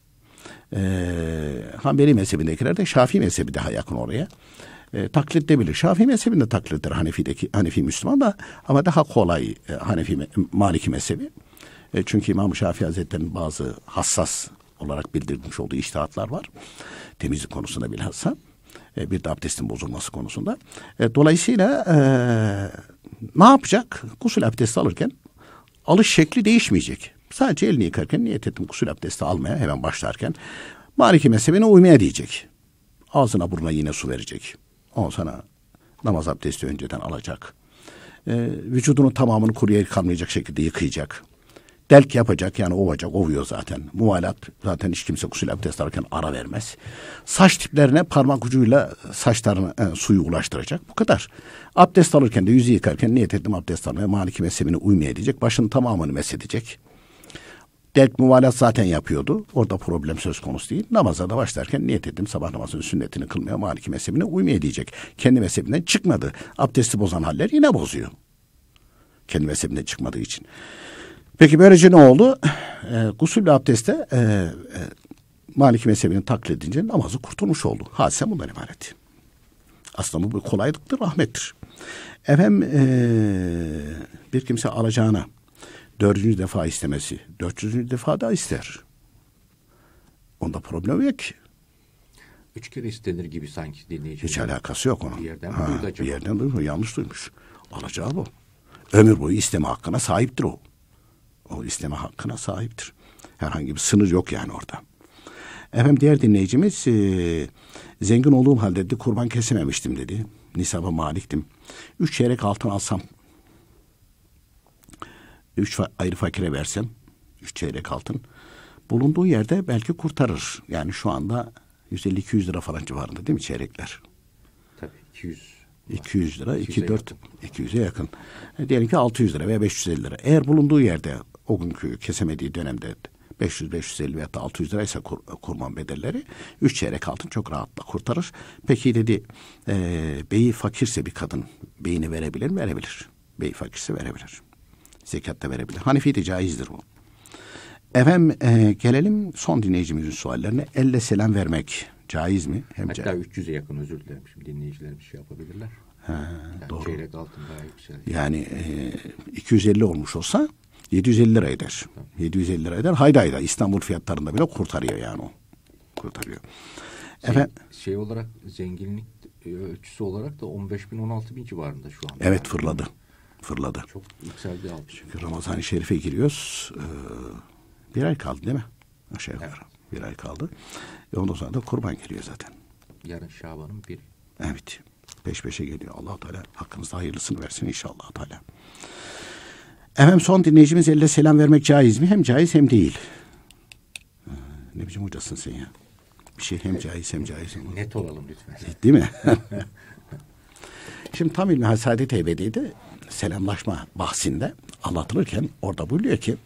E, Hanbeli mezhebindekiler de Şafii mezhebi daha yakın oraya. E, taklit edebilir. Şafii mezhebinde taklittir Hanefi'deki Hanefi Müslüman da ama daha kolay e, Hanefi Maliki mezhebi. E, çünkü İmam Şafii Hazretleri'nin bazı hassas olarak bildirmiş olduğu içtihatlar var. Temizlik konusunda bilhassa. E, bir de abdestin bozulması konusunda. E, dolayısıyla e, ne yapacak? Gusül abdesti alırken alış şekli değişmeyecek. Sadece elini yıkarken niyet ettim gusül abdesti almaya hemen başlarken. Maliki mezhebine uymaya diyecek. Ağzına burnuna yine su verecek. Ondan sonra namaz abdesti önceden alacak. E, vücudunun tamamını kuruya yıkanmayacak şekilde yıkayacak. Delk yapacak yani ovacak, ovuyor zaten. Muvalat zaten hiç kimse gusül abdest alırken ara vermez. Saç tiplerine parmak ucuyla saçlarına e, suyu ulaştıracak. Bu kadar. Abdest alırken de yüzü yıkarken niyet ettim abdest almaya. Maliki mezhebine uymaya edecek. Başının tamamını mesedecek. Delk muvalat zaten yapıyordu. Orada problem söz konusu değil. Namaza da başlarken niyet ettim sabah namazının sünnetini kılmaya Maliki mezhebine uymaya edecek. Kendi mezhebinden çıkmadı. Abdesti bozan haller yine bozuyor. Kendi mezhebinden çıkmadığı için. Peki böylece ne oldu? E, gusül ve abdeste e, e, Maliki mezhebini taklit edince namazı kurtulmuş oldu. Hadise bundan ibaret. Aslında bu bir kolaylıktır, rahmettir. Efendim e, bir kimse alacağına dördüncü defa istemesi, dört yüzüncü defa da ister. Onda problem yok ki. Üç kere istenir gibi sanki dinleyiciler. Hiç alakası yok onun. Bir yerden ha, duydu acaba? Bir yerden duydu, yanlış duymuş. Alacağı bu. Ömür boyu isteme hakkına sahiptir o. O isteme hakkına sahiptir. Herhangi bir sınır yok yani orada. Efendim diğer dinleyicimiz e, zengin olduğum halde dedi kurban kesememiştim dedi. Nisaba maliktim. Üç çeyrek altın alsam, üç fa- ayrı fakire versem, üç çeyrek altın bulunduğu yerde belki kurtarır. Yani şu anda yüz elli iki yüz lira falan civarında değil mi çeyrekler? Tabii iki yüz. iki yüz lira, iki yüze iki dört, yakın. iki yüze yakın. E, diyelim ki altı yüz lira veya beş yüz elli lira. Eğer bulunduğu yerde o günkü kesemediği dönemde beş yüz beş yüz elli veya altı yüz liraysa kur, kurban bedelleri üç çeyrek altın çok rahatla kurtarır. Peki dedi e, beyi fakirse bir kadın beyini verebilir mi? Verebilir. Beyi fakirse verebilir. Zekat da verebilir. Hanefi'de caizdir bu. Efendim e, gelelim son dinleyicimizin suallerine. Elle selam vermek caiz mi? Hem Hatta caiz. üç yüze yakın özür dilerim. Şimdi dinleyiciler bir şey yapabilirler. Ha, Yani doğru. çeyrek altın daha yüksel. Yani e, iki yüz elli olmuş olsa yedi yüz elli lira eder. yedi yüz elli lira eder. Hayda hayda İstanbul fiyatlarında bile kurtarıyor yani o. Kurtarıyor. Şey, Efendim, şey olarak zenginlik ölçüsü olarak da on beş bin on altı bin civarında şu anda. evet Yani fırladı. Fırladı. çok yükseldi aldı. Çünkü Ramazan-ı Şerif'e giriyoruz. Ee, bir ay kaldı değil mi? Aşağı yukarı. Evet. Bir ay kaldı. E ondan sonra da kurban geliyor zaten. Yarın Şaban'ın biri. Evet. Peş peşe geliyor. Allah-u Teala hakkınızda hayırlısını versin inşallah Teala. Efendim son dinleyicimiz elle selam vermek caiz mi? Hem caiz hem değil. Ee, ne biçim hocasın sen ya? Bir şey hem caiz hem caiz. Net olalım lütfen. Değil mi? Şimdi tam İlmi Hasadet Ebedi'de selamlaşma bahsinde anlatılırken orada buyuruyor ki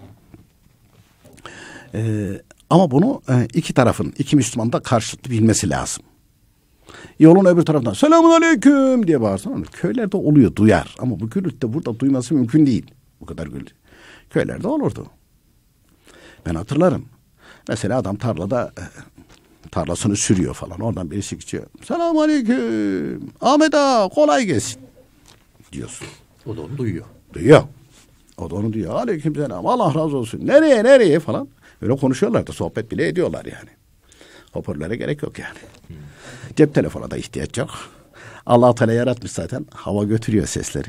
e, ama bunu e, iki tarafın, iki Müslüman da karşılıklı bilmesi lazım. Yolun öbür tarafından selamun aleyküm diye bağırsan köylerde oluyor, duyar. Ama bu gürültüde burada duyması mümkün değil. Bu kadar gürültü. Köylerde olurdu. Ben hatırlarım. Mesela adam tarlada e, tarlasını sürüyor falan. Oradan birisi geçiyor. Selamun aleyküm. Ahmet ağa kolay gelsin. Diyorsun. O da onu duyuyor. Duyuyor. O da onu duyuyor. Aleyküm selam. Allah razı olsun. Nereye nereye falan. Öyle konuşuyorlar da sohbet bile ediyorlar yani. Hoparlöre gerek yok yani. Hmm. Cep telefona da ihtiyaç yok. Allah-u Teala yaratmış zaten. Hava götürüyor sesleri.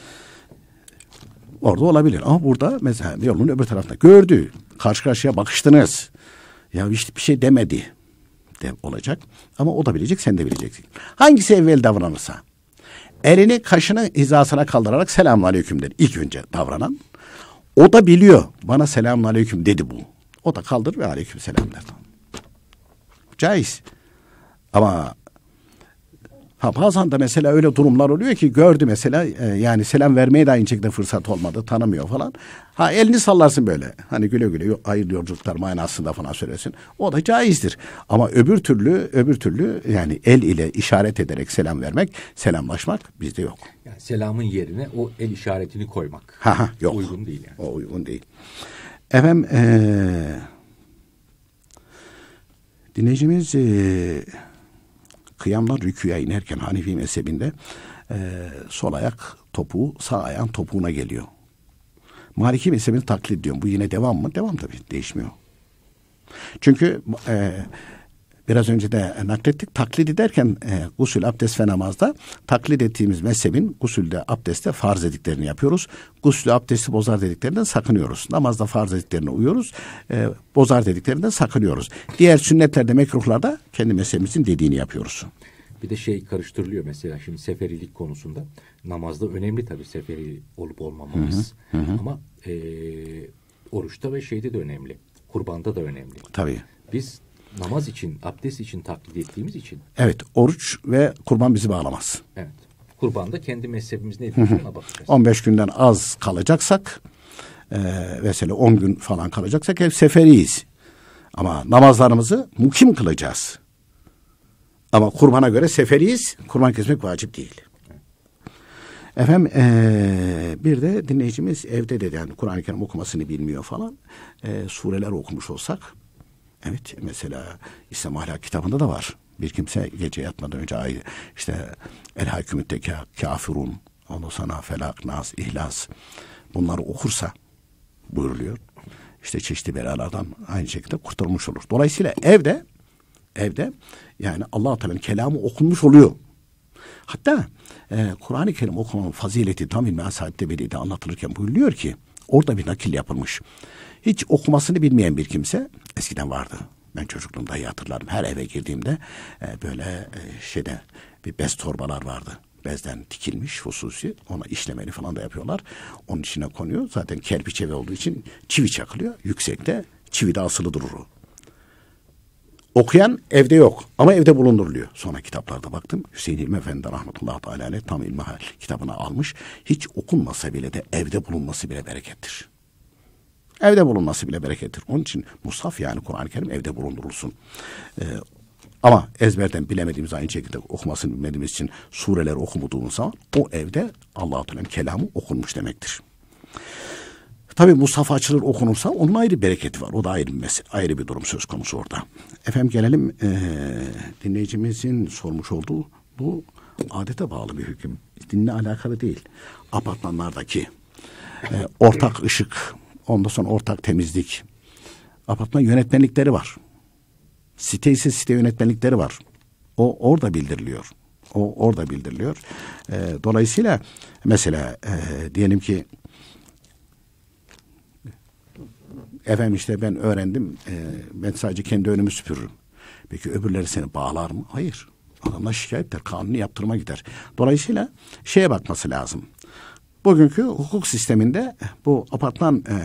Orada olabilir. Ama burada mesela yolun öbür tarafında gördü. Karşı karşıya bakıştınız. Ya işte bir şey demedi de olacak. Ama o da bilecek, sen de bileceksin. Hangisi evvel davranırsa. Elini kaşının hizasına kaldırarak selamünaleyküm der. İlk önce davranan. O da biliyor. Bana selamünaleyküm dedi bu. O da kaldır ve aleykümselam der. Caiz. Ama ha, bazen de mesela öyle durumlar oluyor ki gördü mesela e, yani selam vermeye de aynı şekilde fırsat olmadı. Tanımıyor falan. Ha elini sallarsın böyle. Hani güle güle hayırlı yolculuklar manasında falan söylesin. O da caizdir. Ama öbür türlü öbür türlü yani el ile işaret ederek selam vermek, selamlaşmak bizde yok. Yani selamın yerine o el işaretini koymak. Ha ha yok. Uygun değil yani. O uygun değil. Efendim ee, dinleyicimiz ee, kıyamlar rüküya inerken Hanefi mezhebinde e, sol ayak topuğu sağ ayağın topuğuna geliyor. Maliki mezhebini taklit ediyorum. Bu yine devam mı? Devam tabii. Değişmiyor. Çünkü e, biraz önce de naklettik. Taklit ederken e, gusül, abdest ve namazda taklit ettiğimiz mezhebin gusülde, abdestte farz dediklerini yapıyoruz. Gusülde, abdesti bozar dediklerinden sakınıyoruz. Namazda farz dediklerine uyuyoruz. E, bozar dediklerinden sakınıyoruz. Diğer sünnetlerde, mekruhlarda kendi mezhebimizin dediğini yapıyoruz. Bir de şey karıştırılıyor mesela şimdi seferilik konusunda. Namazda önemli tabii seferi olup olmamamız. Hı hı, hı. Ama e, oruçta ve şeyde de önemli. Kurbanda da önemli. Tabii. Biz namaz için, abdest için taklit ettiğimiz için. Evet, oruç ve kurban bizi bağlamaz. Evet. Kurbanda kendi mezhebimiz ne diyor ona bakacağız. on beş günden az kalacaksak, e, mesela on gün falan kalacaksak hep seferiyiz. Ama namazlarımızı mukim kılacağız. Ama kurbana göre seferiyiz. Kurban kesmek vacip değil. Evet. Efendim ee, bir de dinleyicimiz evde de yani Kur'an-ı Kerim okumasını bilmiyor falan. E, sureler okumuş olsak. Evet mesela İslam Ahlak kitabında da var. Bir kimse gece yatmadan önce ayrı işte El Hakümütte Kafirun, ondan sonra Felak, Nas, İhlas bunları okursa buyuruluyor. İşte çeşitli belalardan aynı şekilde kurtulmuş olur. Dolayısıyla evde evde yani Allah-u Teala'nın kelamı okunmuş oluyor. Hatta e, Kur'an-ı Kerim okumanın fazileti tam ilmi Asaid'de Veli'de anlatılırken buyuruluyor ki orada bir nakil yapılmış. Hiç okumasını bilmeyen bir kimse eskiden vardı. Ben çocukluğumda iyi hatırlarım. Her eve girdiğimde e, böyle e, şeyde bir bez torbalar vardı. Bezden dikilmiş hususi. Ona işlemeli falan da yapıyorlar. Onun içine konuyor. Zaten kerpiç evi olduğu için çivi çakılıyor. Yüksekte çivi de asılı durur o. Okuyan evde yok ama evde bulunduruluyor. Sonra kitaplarda baktım. Hüseyin İlmi Efendi rahmetullahi teala aleyh tam ilmihal kitabını almış. Hiç okunmasa bile de evde bulunması bile berekettir. Evde bulunması bile berekettir. Onun için mushaf yani Kur'an-ı Kerim evde bulundurulsun. Ee, ama ezberden bilemediğimiz aynı şekilde okumasını bilmediğimiz için sureler okumadığımız zaman o evde Allah-u Teala'nın kelamı okunmuş demektir. Tabii mushaf açılır okunursa onun ayrı bereketi var. O da ayrı bir mesele, ayrı bir durum söz konusu orada. Efendim gelelim ee, dinleyicimizin sormuş olduğu bu adete bağlı bir hüküm. Dinle alakalı değil. Apartmanlardaki e, ortak ışık, ondan sonra ortak temizlik. Apartman yönetmenlikleri var. Site ise site yönetmenlikleri var. O orada bildiriliyor. O orada bildiriliyor. E, dolayısıyla mesela e, diyelim ki efendim işte ben öğrendim. E, ben sadece kendi önümü süpürürüm. Peki öbürleri seni bağlar mı? Hayır. Adamlar şikayet eder. Kanuni yaptırıma gider. Dolayısıyla şeye bakması lazım. Bugünkü hukuk sisteminde bu apartman e,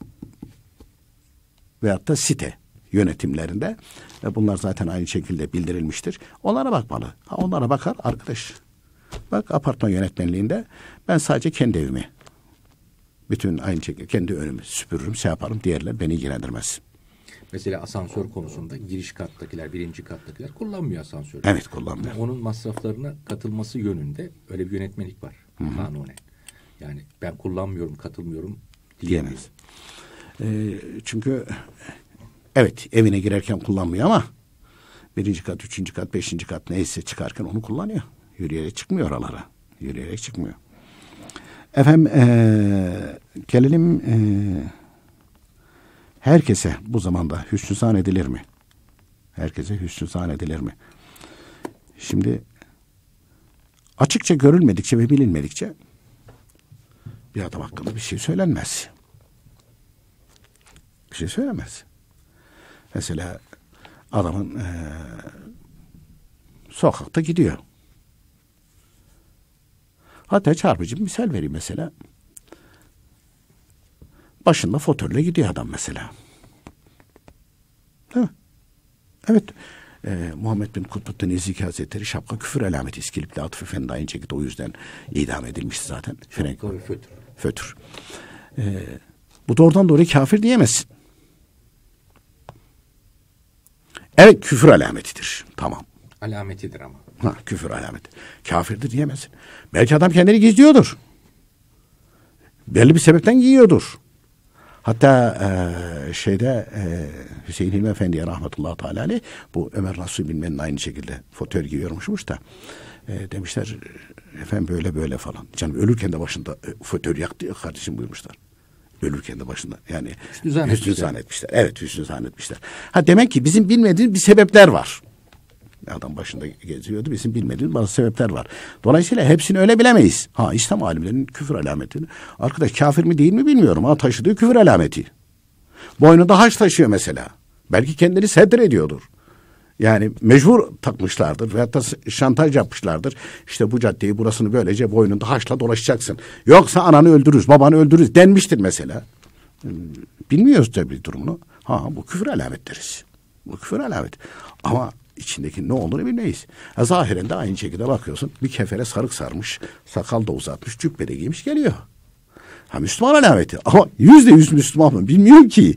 veyahut da site yönetimlerinde ve bunlar zaten aynı şekilde bildirilmiştir. Onlara bakmalı. Ha, onlara bakar arkadaş. Bak apartman yönetmenliğinde ben sadece kendi evimi bütün aynı şekilde kendi önümü süpürürüm, şey yaparım. Diğerler beni ilgilendirmez. Mesela asansör konusunda giriş kattakiler, birinci kattakiler kullanmıyor asansörü. Evet kullanmıyor. Ama onun masraflarına katılması yönünde öyle bir yönetmelik var kanunen. Yani ben kullanmıyorum, katılmıyorum diyemez. E, çünkü evet evine girerken kullanmıyor ama birinci kat, üçüncü kat, beşinci kat neyse çıkarken onu kullanıyor. Yürüyerek çıkmıyor oralara. Yürüyerek çıkmıyor. Efendim e, gelelim e, herkese bu zamanda hüsnü zan edilir mi? Herkese hüsnü zannedilir mi? Şimdi açıkça görülmedikçe ve bilinmedikçe bir adam hakkında bir şey söylenmez. Bir şey söylemez. Mesela adamın ee, sokakta gidiyor. Hatta çarpıcı bir misal vereyim mesela. Başında fotörle gidiyor adam mesela. Değil mi? Evet. Ee, Muhammed bin Kutbuddin İzziki Hazretleri şapka küfür alameti İskilipli Atıf Efendi aynı şekilde o yüzden idam edilmişti zaten. Frenk, fötür. Fötür. Ee, bu doğrudan doğruya kafir diyemezsin. Evet, küfür alametidir. Tamam. Alametidir ama. Ha, küfür alameti. Kafirdir diyemezsin. Belki adam kendini gizliyordur. Belli bir sebepten giyiyordur. Hatta e, şeyde e, Hüseyin Hilmi Efendi'ye rahmetullahi teala aleyh bu Ömer Nasuhi Bilmen'in aynı şekilde fotör giyiyormuşmuş da e, demişler efendim böyle böyle falan. Canım ölürken de başında e, fotör yaktı ya kardeşim buyurmuşlar. Ölürken de başında yani hüsnü zannetmişler. Hüsnü zannetmişler. Evet, hüsnü zannetmişler. Ha, demek ki bizim bilmediğimiz bir sebepler var. Adam başında geziyordu. Bizim bilmediğimiz bazı sebepler var. Dolayısıyla hepsini öyle bilemeyiz. Ha, İslam alimlerinin küfür alametini. Arkadaş kafir mi değil mi bilmiyorum. Ha, taşıdığı küfür alameti. Boynunda haç taşıyor mesela. Belki kendini sedir ediyordur. Yani mecbur takmışlardır. Veyahut da şantaj yapmışlardır. İşte bu caddeyi burasını böylece boynunda haçla dolaşacaksın. Yoksa ananı öldürürüz, babanı öldürürüz denmiştir mesela. Bilmiyoruz tabii durumunu. Ha, bu küfür alamet deriz. Bu küfür alamet. Ama içindeki ne olduğunu bilmeyiz. Ha, zahiren de aynı şekilde bakıyorsun. Bir kefere sarık sarmış, sakal da uzatmış, cübbe de giymiş geliyor. Ha, Müslüman alameti. Ama yüzde yüz Müslüman mı? Bilmiyorum ki.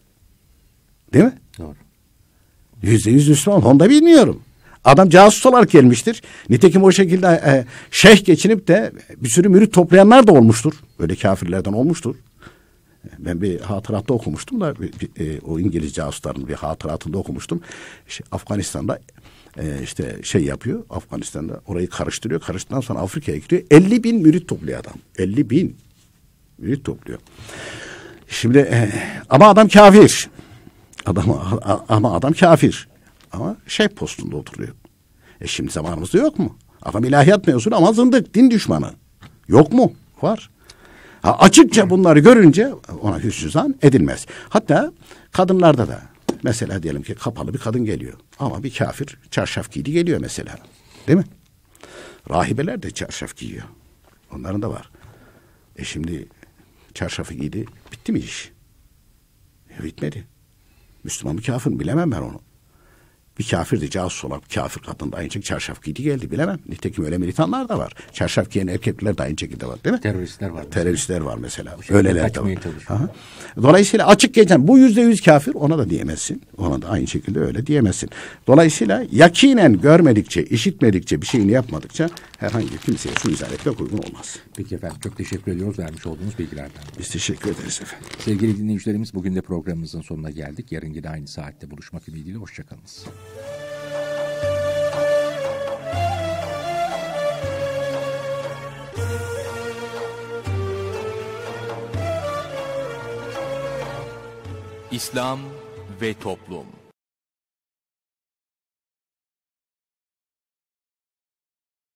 Değil mi? Doğru. Yüzde yüz Müslüman. Onu da bilmiyorum. Adam casus olarak gelmiştir. Nitekim o şekilde e, şeyh geçinip de bir sürü mürit toplayanlar da olmuştur. Öyle kafirlerden olmuştur. Ben bir hatıratta okumuştum da bir, bir, e, o İngiliz casusların bir hatıratında okumuştum. İşte Afganistan'da e, işte şey yapıyor. Afganistan'da orayı karıştırıyor. Karıştıktan sonra Afrika'ya gidiyor. elli bin mürit topluyor adam. elli bin mürit topluyor. Şimdi e, ama adam kafir. Adam, ama adam kafir. Ama şey postunda oturuyor. E şimdi zamanımızda yok mu? Adam ilahiyat mezunu ama zındık, din düşmanı. Yok mu? Var. Ha, açıkça bunları görünce ona hüsnü zan edilmez. Hatta kadınlarda da mesela diyelim ki kapalı bir kadın geliyor. Ama bir kafir çarşaf giydi geliyor mesela. Değil mi? Rahibeler de çarşaf giyiyor. Onların da var. E şimdi çarşafı giydi. Bitti mi iş? E, bitmedi. Müslüman mı kafir mi bilemem ben onu. Bir kafirdi, casus olan bir kafir kadın da aynı şekilde çarşaf giydi geldi bilemem. Nitekim öyle militanlar da var. Çarşaf giyen erkekler de aynı şekilde var değil mi? Teröristler var. Teröristler var mesela. Öyleler de var. Aha. Dolayısıyla açık geçen bu yüzde yüz kafir ona da diyemezsin. Ona da aynı şekilde öyle diyemezsin. Dolayısıyla yakinen görmedikçe, işitmedikçe, bir şeyini yapmadıkça herhangi bir kimseye su izah etmek uygun olmaz. Peki efendim, çok teşekkür ediyoruz vermiş olduğunuz bilgilerden. Biz teşekkür ederiz efendim. Sevgili dinleyicilerimiz, bugün de programımızın sonuna geldik. Yarın yine aynı saatte buluşmak ümidiyle hoşçakalınız. İslam ve Toplum.